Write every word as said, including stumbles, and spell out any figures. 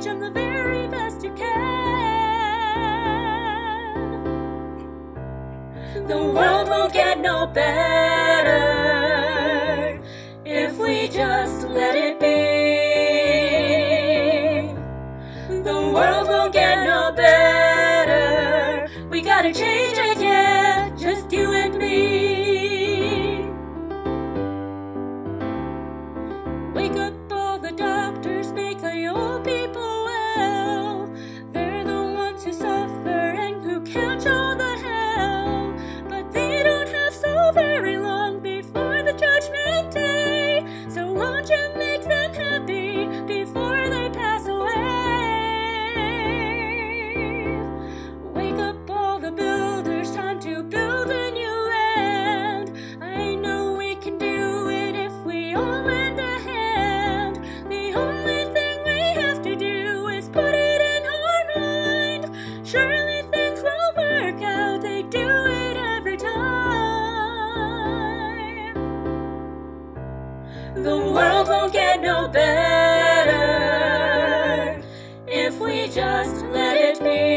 them the very best you can. The world won't get no better if we just let it be. The world won't get no better. We gotta change it, yeah, just you and me. Wake up all the doctors, make the old people well. They're the ones who suffer and who catch all the hell. But they don't have so very long before the judgment day. So won't you make them happy before they pass away? Wake up all the builders, time to build a new land. I know we can do it if we all lend a hand. The only thing we have to do is put it in our mind. Surely things will work out, they do it every time. The world won't get no better if we just let it be.